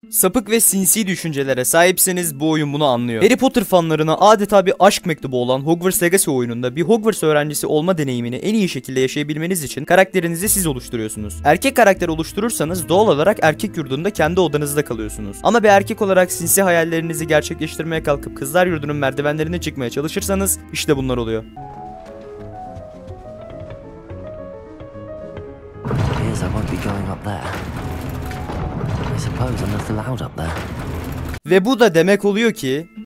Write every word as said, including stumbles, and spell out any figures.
Sapık ve sinsi düşüncelere sahipseniz bu oyun bunu anlıyor. Harry Potter fanlarına adeta bir aşk mektubu olan Hogwarts Legacy oyununda bir Hogwarts öğrencisi olma deneyimini en iyi şekilde yaşayabilmeniz için karakterinizi siz oluşturuyorsunuz. Erkek karakter oluşturursanız doğal olarak erkek yurdunda kendi odanızda kalıyorsunuz. Ama bir erkek olarak sinsi hayallerinizi gerçekleştirmeye kalkıp kızlar yurdunun merdivenlerine çıkmaya çalışırsanız işte bunlar oluyor. Appears I won't be going up there. I suppose I'm not allowed up there. Ve bu da demek oluyor ki